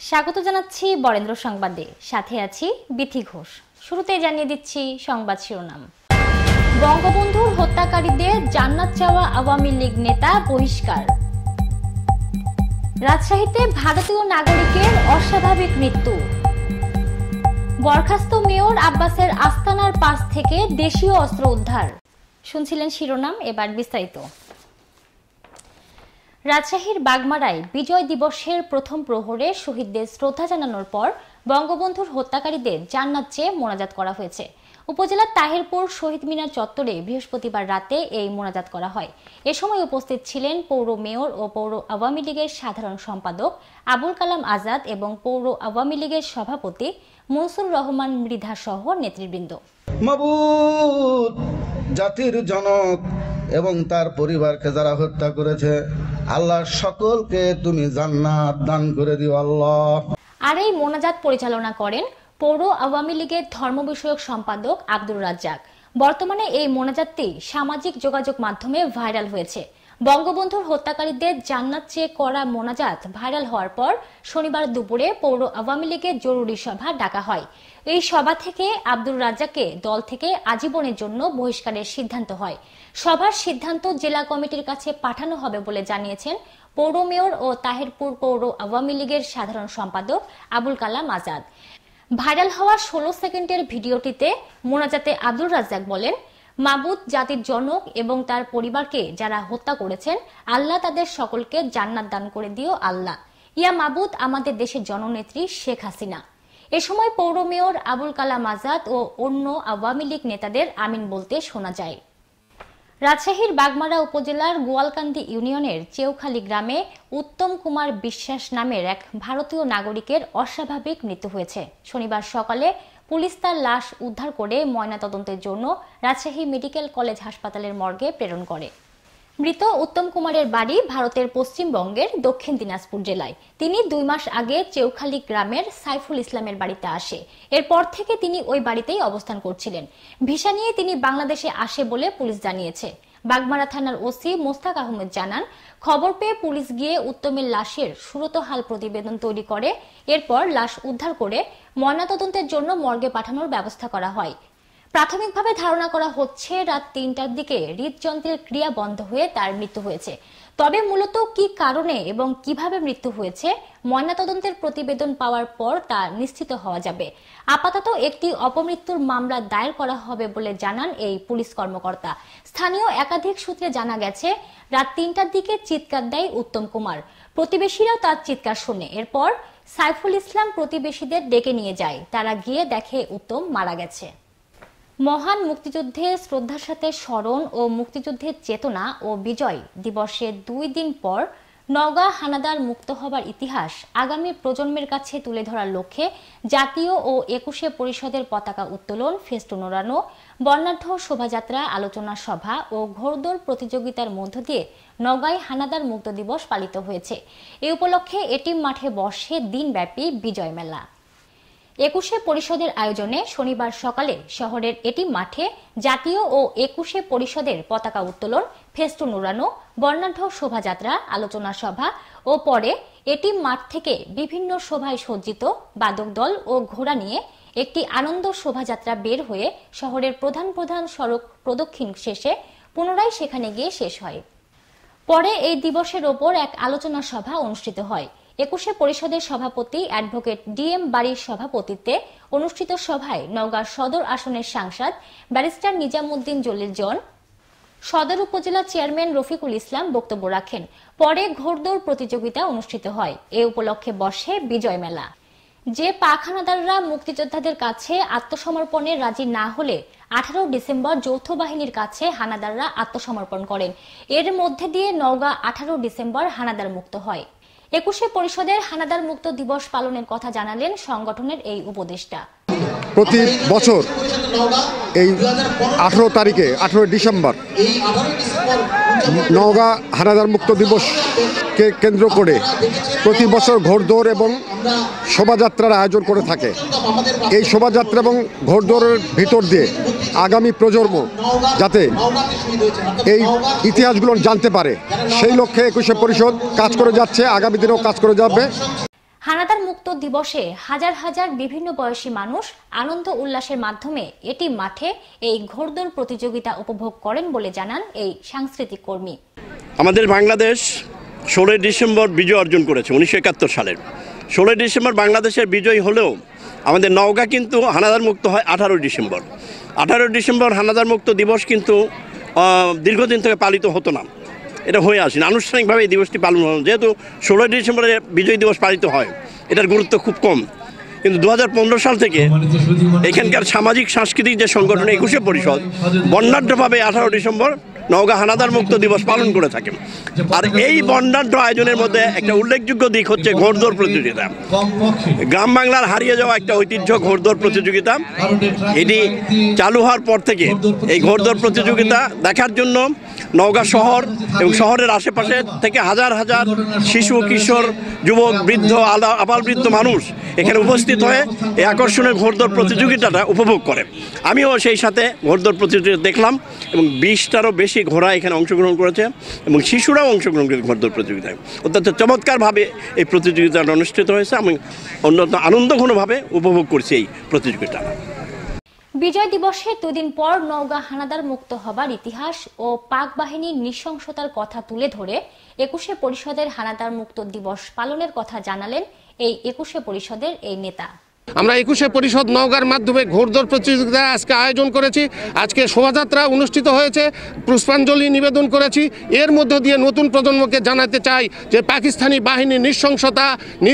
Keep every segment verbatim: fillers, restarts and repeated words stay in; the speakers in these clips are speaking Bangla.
স্বাগত জানাচ্ছি বরেন্দ্র সংবাদে, সাথে আছি বিথি ঘোষ। শুরুতেই জানিয়ে দিচ্ছি সংবাদ শিরোনাম। বঙ্গবন্ধুর হত্যাকারীদের জান্নাত চাওয়া আওয়ামী লীগ নেতা বহিষ্কার। রাজশাহীতে ভারতীয় নাগরিকের অস্বাভাবিক মৃত্যু। বরখাস্ত মেয়র আব্বাসের আস্তানার পাশ থেকে দেশীয় অস্ত্র উদ্ধার। শুনছিলেন শিরোনাম, এবার বিস্তারিত। রাজশাহীর বাগমারায় বিজয় দিবসের প্রথম প্রহরে শহীদদের শ্রদ্ধা জানানোর পর বঙ্গবন্ধুর হত্যাকারীদের জান্নাত চেয়ে মোনাজাত করা হয়েছে। উপজেলার তাহিরপুর শহীদ মিনার চত্বরে বৃহস্পতিবার রাতে এই মোনাজাত করা হয়। এ সময় উপস্থিত ছিলেন পৌর মেয়র ও পৌর আওয়ামী লীগের সাধারণ সম্পাদক আবুল কালাম আজাদ এবং পৌর আওয়ামী লীগের সভাপতি মনসুর রহমান মৃধা সহ নেতৃবৃন্দ। মাবুদ, জাতির জনক এবং তার পরিবারকে যারা হত্যা করেছে, আল্লাহ সকলকে তুমি জান্নাত দান করে দিও আল্লাহ। আর এই মোনাজাত পরিচালনা করেন পৌর আওয়ামী লীগের ধর্ম বিষয়ক সম্পাদক আব্দুর রাজ্জাক। বর্তমানে এই মোনাজাতটি সামাজিক যোগাযোগ মাধ্যমে ভাইরাল হয়েছে। বঙ্গবন্ধুর হত্যাকারীদের জান্নাত চেয়ে করা মোনাজাত ভাইরাল হওয়ার পর শনিবার দুপুরে পৌর আওয়ামী লীগের জরুরি সভা ডাকা হয়। এই সভা থেকে আব্দুর রাজ্জাককে দল থেকে আজীবনের জন্য বহিষ্কারের সিদ্ধান্ত হয়। সভার সিদ্ধান্ত জেলা কমিটির কাছে পাঠানো হবে বলে জানিয়েছেন পৌর মেয়র ও তাহিরপুর পৌর আওয়ামী লীগের সাধারণ সম্পাদক আবুল কালাম আজাদ। ভাইরাল হওয়া ষোলো সেকেন্ডের ভিডিওটিতে মোনাজাতে আব্দুর রাজ্জাক বলেন, মাবুদ, জাতির জনক এবং তার পরিবারকে যারা হত্যা করেছেন, আল্লাহ তাদের সকলকে জান্নাত দান করে দিও আল্লাহ। ইয়া মাবুদ, আমাদের দেশের জননেত্রী শেখ হাসিনা। এ সময় পৌর মেয়র আবুল কালাম আজাদ ও অন্য আওয়ামী লীগ নেতাদের আমিন বলতে শোনা যায়। রাজশাহীর বাগমারা উপজেলার গোয়ালকান্দি ইউনিয়নের চেউখালী গ্রামে উত্তম কুমার বিশ্বাস নামের এক ভারতীয় নাগরিকের অস্বাভাবিক মৃত্যু হয়েছে। শনিবার সকালে পুলিশ তার লাশ উদ্ধার করে ময়নাতদন্তের জন্য রাজশাহী মেডিকেল কলেজ হাসপাতালের মর্গে প্রেরণ করে। মৃত উত্তম কুমারের বাড়ি ভারতের পশ্চিমবঙ্গের দক্ষিণ দিনাজপুর জেলায়। তিনি দুই মাস আগে চেউখালী গ্রামের সাইফুল ইসলামের বাড়িতে আসে। এরপর থেকে তিনি ওই বাড়িতেই অবস্থান করছিলেন। ভিসা নিয়ে তিনি বাংলাদেশে আসে বলে পুলিশ জানিয়েছে। বাগমারা থানার ওসি মোস্তাক আহমেদ জানান, খবর পেয়ে পুলিশ গিয়ে উত্তমের লাশের সুরতহাল প্রতিবেদন তৈরি করে এরপর লাশ উদ্ধার করে ময়নাতদন্তের জন্য মর্গে পাঠানোর ব্যবস্থা করা হয়। প্রাথমিকভাবে ধারণা করা হচ্ছে রাত তিনটার দিকে হৃদযন্ত্রের ক্রিয়া বন্ধ হয়ে তার মৃত্যু হয়েছে। তবে মূলত কি কারণে এবং কিভাবে মৃত্যু হয়েছে ময়নাতদন্তের প্রতিবেদন পাওয়ার পর তা নিশ্চিত হওয়া যাবে। আপাতত একটি অপমৃত্যুর মামলা দায়ের করা হবে বলে জানান এই পুলিশ কর্মকর্তা। স্থানীয় একাধিক সূত্রে জানা গেছে, রাত তিনটার দিকে চিৎকার দেয় উত্তম কুমার। প্রতিবেশীরাও তার চিৎকার শোনে। এরপর সাইফুল ইসলাম প্রতিবেশীদের ডেকে নিয়ে যায়। তারা গিয়ে দেখে উত্তম মারা গেছে। মহান মুক্তিযুদ্ধের শ্রদ্ধার সাথে স্মরণ ও মুক্তিযুদ্ধের চেতনা ও বিজয় দিবসের দুই দিন পর নওগাঁ হানাদার মুক্ত হবার ইতিহাস আগামী প্রজন্মের কাছে তুলে ধরার লক্ষ্যে জাতীয় ও একুশে পরিষদের পতাকা উত্তোলন, ফেস্টুন ওড়ানো, বর্ণাঢ্য শোভাযাত্রা, আলোচনা সভা ও ঘোড়দৌড় প্রতিযোগিতার মধ্য দিয়ে নওগাঁয় হানাদার মুক্ত দিবস পালিত হয়েছে। এ উপলক্ষে এটিম মাঠে বসে দিনব্যাপী বিজয় মেলা। একুশে পরিষদের আয়োজনে শনিবার সকালে শহরের এটিম মাঠে জাতীয় ও একুশে পরিষদের পতাকা উত্তোলন, ফেস্টুন উড়ানো, বর্ণাঢ্য শোভাযাত্রা, আলোচনা সভা ও পরে এটিম মাঠ থেকে বিভিন্ন শোভায় সজ্জিত বাদক দল ও ঘোড়া নিয়ে একটি আনন্দ শোভাযাত্রা বের হয়ে শহরের প্রধান প্রধান সড়ক প্রদক্ষিণ শেষে পুনরায় সেখানে গিয়ে শেষ হয়। পরে এই দিবসের ওপর এক আলোচনা সভা অনুষ্ঠিত হয়। একুশে পরিষদের সভাপতি অ্যাডভোকেট ডি এম বাড়ির সভাপতিত্বে অনুষ্ঠিত সভায় নওগাঁ সদর আসনের সাংসদ ব্যারিস্টার নিজামুদ্দিন জলিল জন, সদর উপজেলা চেয়ারম্যান রফিকুল ইসলাম বক্তব্য রাখেন। পরে ঘোড়দৌড় প্রতিযোগিতা অনুষ্ঠিত হয়। এ উপলক্ষে বসে বিজয় মেলা। যে পাক হানাদাররা মুক্তিযোদ্ধাদের কাছে আত্মসমর্পণে রাজি না হলে আঠারো ডিসেম্বর যৌথ বাহিনীর কাছে হানাদাররা আত্মসমর্পণ করেন। এর মধ্যে দিয়ে নওগাঁ আঠারো ডিসেম্বর হানাদার মুক্ত হয়। একুশে পরিষদের হানাদার মুক্ত দিবস পালনের কথা জানালেন সংগঠনের এই উপদেষ্টা। প্রতি বছর এই আঠারো তারিখে আঠারোই ডিসেম্বর নওগাঁ হানাদার মুক্ত দিবসকে কেন্দ্র করে প্রতি বছর ঘোড়দৌড় এবং শোভাযাত্রার আয়োজন করে থাকে। এই শোভাযাত্রা এবং ঘোড়দৌড়ের ভিতর দিয়ে আগামী প্রজন্ম যাতে এই ইতিহাসগুলো জানতে পারে সেই লক্ষ্যে একুশে পরিষদ কাজ করে যাচ্ছে, আগামী দিনেও কাজ করে যাবে। হানাদার মুক্ত দিবসে হাজার হাজার বিভিন্ন বয়সী মানুষ আনন্দ উল্লাসের মাধ্যমে এটি মাঠে এই ঘোড়দৌড় প্রতিযোগিতা উপভোগ করেন বলে জানান এই সাংস্কৃতিক কর্মী। আমাদের বাংলাদেশ ষোলোই ডিসেম্বর বিজয় অর্জন করেছে উনিশশো একাত্তর সালের। ষোলোই ডিসেম্বর বাংলাদেশের বিজয় হলেও আমাদের নওগাঁ কিন্তু হানাদার মুক্ত হয় আঠারোই ডিসেম্বর। আঠারোই ডিসেম্বর হানাদার মুক্ত দিবস কিন্তু দীর্ঘদিন থেকে পালিত হতো না, এটা হয়ে আসেনি। আনুষ্ঠানিকভাবে এই দিবসটি পালন হয়, যেহেতু ষোলোই ডিসেম্বরে বিজয় দিবস পালিত হয়, এটার গুরুত্ব খুব কম। কিন্তু দু হাজার পনেরো সাল থেকে এখানকার সামাজিক সাংস্কৃতিক যে সংগঠন একুশে পরিষদ বর্ণাঢ্যভাবে আঠারো ডিসেম্বর নওগাঁ হানাদার মুক্ত দিবস পালন করে থাকেন। আর এই বর্ণাঢ্য আয়োজনের মধ্যে একটা উল্লেখযোগ্য দিক হচ্ছে ঘোড়দৌড় প্রতিযোগিতা। গ্রাম বাংলার হারিয়ে যাওয়া একটা ঐতিহ্য ঘোড়দৌড় প্রতিযোগিতা। এটি চালু হওয়ার পর থেকে এই ঘোড়দৌড় প্রতিযোগিতা দেখার জন্য নওগাঁ শহর এবং শহরের আশেপাশে থেকে হাজার হাজার শিশু, কিশোর, যুবক, বৃদ্ধ, আবাল বৃদ্ধ মানুষ এখানে উপস্থিত হয়ে এই আকর্ষণীয় ঘোড়দৌড় প্রতিযোগিতাটা উপভোগ করে। আমিও সেই সাথে ঘোড়দৌড় প্রতিযোগিতা দেখলাম এবং বিশটারও বেশি ঘোড়া এখানে অংশগ্রহণ করেছে এবং শিশুরাও অংশগ্রহণ করেছে ঘোড়দৌড় প্রতিযোগিতায়। অত্যন্ত চমৎকারভাবে এই প্রতিযোগিতাটা অনুষ্ঠিত হয়েছে। আমি অন্যতম আনন্দঘনভাবে উপভোগ করছি এই প্রতিযোগিতা। বিজয় দিবসের দুদিন পর নওগাঁ হানাদার মুক্ত হবার ইতিহাস ও পাক বাহিনীর নৃশংসতার কথা তুলে ধরে একুশে পরিষদের হানাদার মুক্ত দিবস পালনের কথা জানালেন এই একুশে পরিষদের এই নেতা। আমরা একুশে পরিষদ নওগাঁর মাধ্যমে ঘোড়দৌড় প্রতিযোগিতা আজকে আয়োজন করেছি। আজকে শোভাযাত্রা অনুষ্ঠিত হয়েছে, পুষ্পাঞ্জলি নিবেদন করেছি। এর মধ্য দিয়ে নতুন প্রজন্মকে জানাতে চাই যে পাকিস্তানি বাহিনীর নৃশংসতা,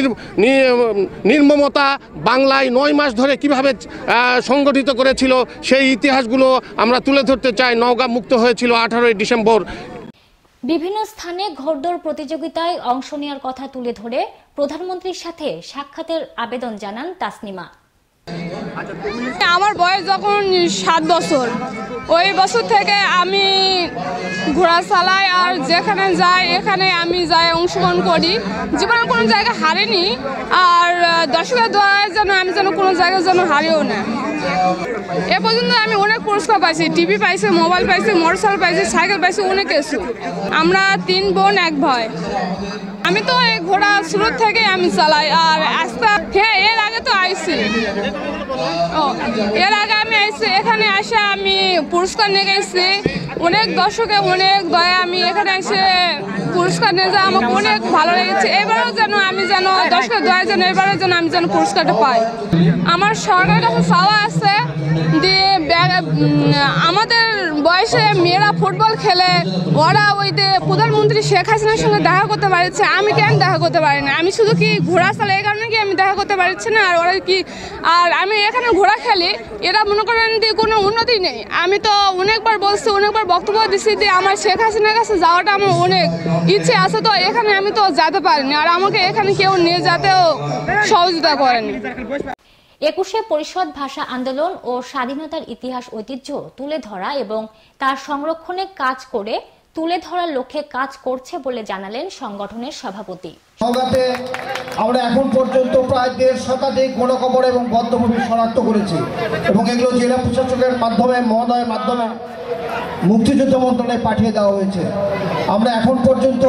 নির্মমতা বাংলায় নয় মাস ধরে কিভাবে সংগঠিত করেছিল সেই ইতিহাসগুলো আমরা তুলে ধরতে চাই। নওগাঁ মুক্ত হয়েছিল আঠারোই ডিসেম্বর। বিভিন্ন স্থানে ঘোড়দৌড় প্রতিযোগিতায় অংশ নেওয়ার কথা তুলে ধরে প্রধানমন্ত্রীর সাথে সাক্ষাতের আবেদন জানান তাসনিমা। আমার বয়স যখন সাত বছর, ওই বছর থেকে আমি ঘোড়া চালাই আর যেখানে যাই এখানে আমি যাই অংশগ্রহণ করি। জীবনে কোনো জায়গা হারিনি আর দর্শকের দ্বারা যেন আমি যেন কোনো জায়গায় যেন হারিও না। এ পর্যন্ত আমি অনেক পুরস্কার পাইছি, টিভি পাইছি, মোবাইল পাইছি, মোটরসাইকেল পাইছি, সাইকেল পাইছি, অনেক কিছু। আমরা তিন বোন এক ভাই। আমি তো এই ঘোড়া শুরু থেকে আমি চালাই আর আস্তে হ্যাঁ এর আগে তো আইছি ও এর আগে আমি আইছি এখানে আসে আমি পুরস্কার নিয়ে গেছি। অনেক দর্শকে অনেক দয়া আমি এখানে এসে পুরস্কার নিয়ে যা আমাকে অনেক ভালো লেগেছে। এবারও যেন আমি যেন দর্শকের দয়া যেন এবারও যেন আমি যেন পুরস্কারটা পাই। আমার সরকারের কাছে চাওয়া আছে দিয়ে আমাদের বয়সে মেয়েরা ফুটবল খেলে, ওরা ওই যে প্রধানমন্ত্রী শেখ হাসিনার সঙ্গে দেখা করতে পারছে, আমি কেন দেখা করতে পারি না? আমি শুধু কি ঘোড়া চালাই এই কারণে কি আমি দেখা করতে পারছি না? আর ওরা কি আর আমি এখানে ঘোড়া খেলি, এরা মনে করেন যে কোনো উন্নতি নেই। আমি তো অনেকবার বলছি, অনেকবার বক্তব্য দিচ্ছি যে আমার শেখ হাসিনার কাছে যাওয়াটা আমার অনেক ইচ্ছে আছে, তো এখানে আমি তো যেতে পারিনি আর আমাকে এখানে কেউ নিয়ে যেতেও সহযোগিতা করেনি। একুশে পরিষদ ভাষা আন্দোলন ও স্বাধীনতার ইতিহাস ঐতিহ্য তুলে ধরা এবং তার সংরক্ষণে কাজ করে তুলে ধরার লক্ষ্যে কাজ করছে বলে জানালেন সংগঠনের সভাপতি। নওগাঁতে আমরা এখন পর্যন্ত প্রায় দেড় শতাধিক গণকবর এবং বদ্ধভূমি শনাক্ত করেছি এবং এগুলো জেলা প্রশাসকের মাধ্যমে মহোদয়ের মাধ্যমে মুক্তিযুদ্ধ মন্ত্রণালয়ে পাঠিয়ে দেওয়া হয়েছে। আমরা এখন পর্যন্ত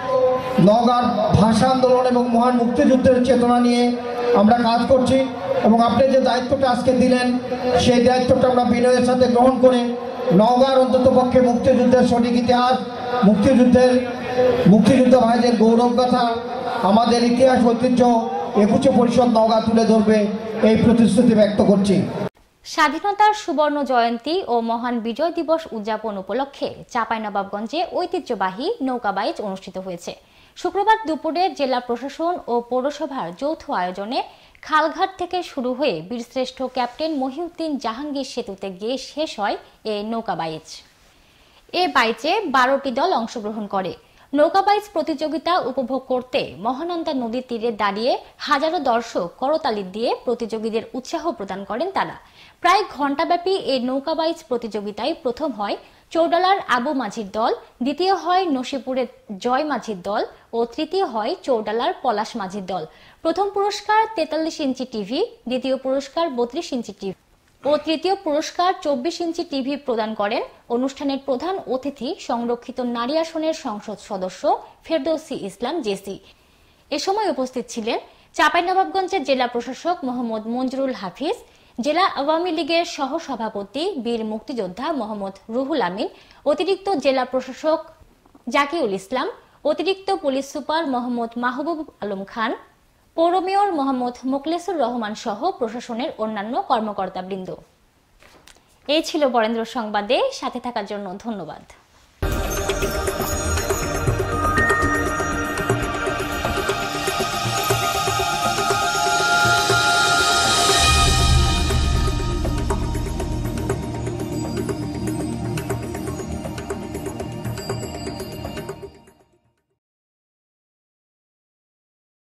নওগাঁর ভাষা আন্দোলন এবং মহান মুক্তিযুদ্ধের চেতনা নিয়ে আমরা কাজ করছি এবং আপনি যে দায়িত্বটা আজকে দিলেন সেই দায়িত্বটা আমরা বিনয়ের সাথে গ্রহণ করে নওগাঁর অন্তত পক্ষে মুক্তিযুদ্ধের সঠিক ইতিহাস, মুক্তিযুদ্ধের মুক্তিযুদ্ধ ভাইদের গৌরব কথা, আমাদের ইতিহাস ঐতিহ্য একুশে পরিষদ নওগাঁ তুলে ধরবে এই প্রতিশ্রুতি ব্যক্ত করছি। স্বাধীনতার সুবর্ণ জয়ন্তী ও মহান বিজয় দিবস উদযাপন উপলক্ষে চাঁপাইনবাবগঞ্জে ঐতিহ্যবাহী নৌকাবাইচ অনুষ্ঠিত হয়েছে। শুক্রবার দুপুরে জেলা প্রশাসন ও পৌরসভার যৌথ আয়োজনে খালঘাট থেকে শুরু হয়ে বীরশ্রেষ্ঠ ক্যাপ্টেন মহিউদ্দিন জাহাঙ্গীর সেতুতে গিয়ে শেষ হয় এই নৌকাবাইচ। এ বাইচে বারোটি দল অংশগ্রহণ করে। নৌকাবাইচ প্রতিযোগিতা উপভোগ করতে মহানন্দা নদীর তীরে দাঁড়িয়ে হাজারো দর্শক করতালি দিয়ে প্রতিযোগীদের উৎসাহ প্রদান করেন তারা। প্রায় ঘণ্টাব্যাপী এই নৌকাবাইচ প্রতিযোগিতায় প্রথম হয় চৌডালার আবু মাঝির দল, দ্বিতীয় হয় নসিপুরের জয় মাঝির দল ও তৃতীয় হয় চৌডালার পলাশ মাঝির দল। প্রথম পুরস্কার তেতাল্লিশ ইঞ্চি টিভি, দ্বিতীয় পুরস্কার বত্রিশ ইঞ্চি টিভি ও তৃতীয় পুরস্কার চব্বিশ ইঞ্চি টিভি প্রদান করেন অনুষ্ঠানের প্রধান অতিথি সংরক্ষিত নারী আসনের সংসদ সদস্য ফেরদৌসী ইসলাম জেসি। এ সময় উপস্থিত ছিলেন চাঁপাইনবাবগঞ্জের জেলা প্রশাসক মোহাম্মদ মঞ্জুরুল হাফিজ, জেলা আওয়ামী লীগের সহ সভাপতি বীর মুক্তিযোদ্ধা মোহাম্মদ রুহুল আমিন, অতিরিক্ত জেলা প্রশাসক জাকিউল ইসলাম, অতিরিক্ত পুলিশ সুপার মোহাম্মদ মাহবুব আলম খান, পৌর মেয়র মোহাম্মদ মোখলেসুর রহমান সহ প্রশাসনের অন্যান্য কর্মকর্তাবৃন্দ। এই ছিল বরেন্দ্র সংবাদে, সাথে থাকার জন্য ধন্যবাদ।